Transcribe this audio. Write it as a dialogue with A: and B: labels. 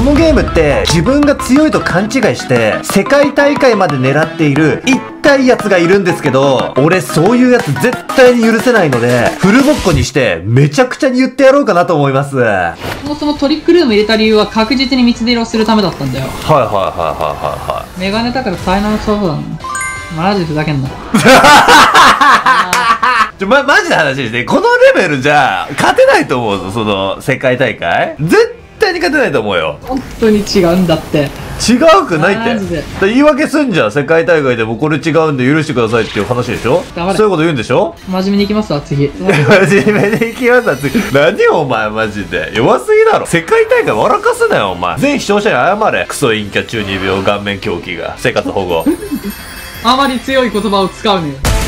A: のゲームって自分が強いと勘違いして世界大会まで狙っている痛いやつがいるんですけど、俺そういうやつ絶対に許せないので、フルボッコにしてめちゃくちゃに言ってやろうかなと思います。
B: そもそもトリックルーム入れた理由は確実に三つ出をするためだったんだよ。
A: はいはいはいはいはいはい。
B: メガネだから才能そうだな。マジふざけんな。
A: マジで話して、このレベルじゃ勝てないと思うぞ、その世界大会絶対に勝てないと思うよ。
B: 本当に違うんだって。
A: 違うくないって。
B: マジで
A: 言い訳すんじゃん。世界大会でもこれ違うんで許してくださいっていう話でしょ。
B: 黙れ。
A: そういうこと言うんでしょ。
B: 真面目にいきますわ次。
A: 真面目にいきますわ次。何お前マジで弱すぎだろ。世界大会笑かすなよお前。全視聴者に謝れ。クソ陰キャ中二病顔面狂気が生活保護。
B: あまり強い言葉を使うねよ。